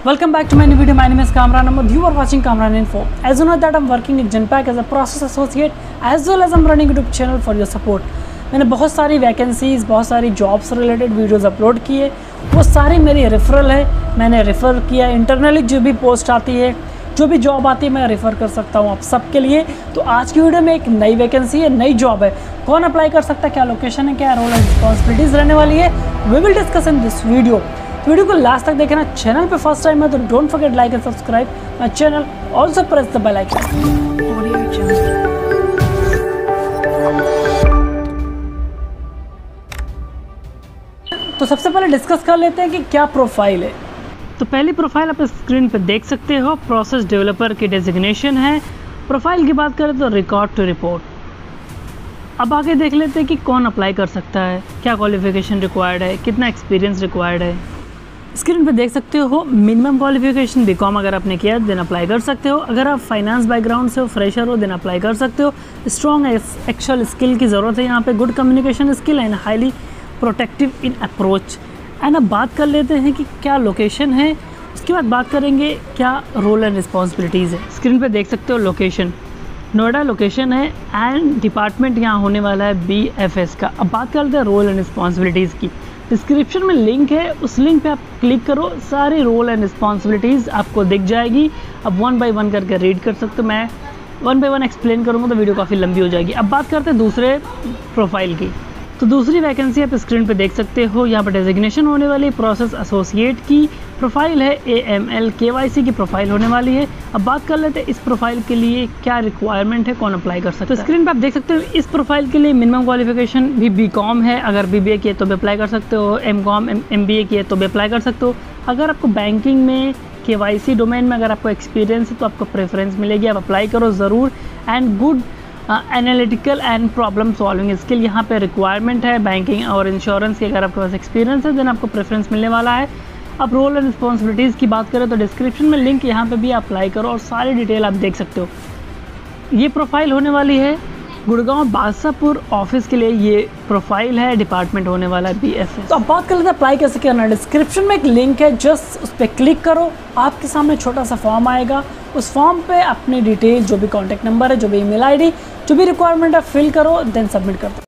Welcome back to my new video. My name is Kamran Ahmed. You are watching Kamran Info. As you know that I'm working in Genpact as a process associate as well as I'm running YouTube channel for your support. मैंने बहुत सारी vacancies, बहुत सारी jobs related videos upload किए, वो सारी मेरी referral है। मैंने रेफ़र किया इंटरनली, जो भी पोस्ट आती है, जो भी जॉब आती है मैं रेफ़र कर सकता हूँ आप सबके लिए। तो आज की वीडियो में एक नई वैकेंसी है, नई जॉब है, कौन अप्लाई कर सकता है, क्या लोकेशन है, क्या रोल एंड रिस्पॉन्सिबिलिटीज़ रहने वाली है, we will discuss in this video. Video को लास्ट तक देखना। चैनल पे फर्स्ट टाइम है तो don't forget like and subscribe my channel, also press the bell icon. तो सबसे पहले डिस्कस कर लेते हैं कि क्या प्रोफाइल है। तो पहली प्रोफाइल आप स्क्रीन पे देख सकते हो, प्रोसेस डेवलपर की डेजिग्नेशन है। प्रोफाइल की बात करें तो रिकॉर्ड टू रिपोर्ट। अब आगे देख लेते हैं कि कौन अप्लाई कर सकता है, क्या क्वालिफिकेशन रिक्वायर्ड है, कितना एक्सपीरियंस रिक्वायर्ड है। स्क्रीन पे देख सकते हो मिनिमम क्वालिफिकेशन बीकॉम अगर आपने किया देन अप्लाई कर सकते हो। अगर आप फाइनेंस बैकग्राउंड से हो, फ्रेशर हो, देन अप्लाई कर सकते हो। स्ट्रॉन्ग एक्सेल स्किल की ज़रूरत है यहाँ पे, good communication skill and highly protective in approach. And अब बात कर लेते हैं कि क्या लोकेशन है, उसके बाद बात करेंगे क्या रोल एंड रिस्पॉन्सिबिलिटीज़ है। स्क्रीन पे देख सकते हो लोकेशन नोएडा लोकेशन है एंड डिपार्टमेंट यहाँ होने वाला है BFS का। अब बात करते हैं रोल एंड रिस्पॉन्सिबिलिटीज़ की। डिस्क्रिप्शन में लिंक है, उस लिंक पे आप क्लिक करो, सारी रोल एंड रिस्पॉन्सिबिलिटीज़ आपको दिख जाएगी। अब 1 बाय 1 करके रीड कर सकते हो। मैं 1 बाय 1 एक्सप्लेन करूँगा तो वीडियो काफ़ी लंबी हो जाएगी। अब बात करते हैं दूसरे प्रोफाइल की। तो दूसरी वैकेंसी आप स्क्रीन पे देख सकते हो, यहाँ पर डेजिग्नेशन होने वाली प्रोसेस एसोसिएट की प्रोफाइल है, AML KYC की प्रोफाइल होने वाली है। अब बात कर लेते हैं इस प्रोफाइल के लिए क्या रिक्वायरमेंट है, कौन अप्लाई कर सकता है। तो स्क्रीन पे आप देख सकते हो इस प्रोफाइल के लिए मिनिमम क्वालिफिकेशन भी BCom है, अगर BBA किए तो भी अप्लाई कर सकते हो, MCom MBA किए तो भी अप्लाई कर सकते हो। अगर आपको बैंकिंग में KYC डोमेन में अगर आपको एक्सपीरियंस है तो आपको प्रेफरेंस मिलेगी, आप अप्लाई करो ज़रूर। And good analytical and problem solving skill यहाँ पे रिक्वायरमेंट है। बैंकिंग और इंश्योरेंस की अगर आपके पास एक्सपीरियंस है देन आपको प्रेफरेंस मिलने वाला है। अब रोल एंड रिस्पॉन्सिबिलिटीज़ की बात करें तो डिस्क्रिप्शन में लिंक यहाँ पे भी अप्लाई करो और सारी डिटेल आप देख सकते हो। ये प्रोफाइल होने वाली है गुड़गांव बादशाहपुर ऑफिस के लिए, ये प्रोफाइल है, डिपार्टमेंट होने वाला है BFS। तो अब बात कर लेते हैं अप्लाई कैसे करना है। डिस्क्रिप्शन में एक लिंक है, जस्ट उस पर क्लिक करो, आपके सामने छोटा सा फॉर्म आएगा। उस फॉर्म पे अपनी डिटेल, जो भी कॉन्टैक्ट नंबर है, जो भी email ID, जो भी रिक्वायरमेंट है फिल करो, देन सबमिट कर दो।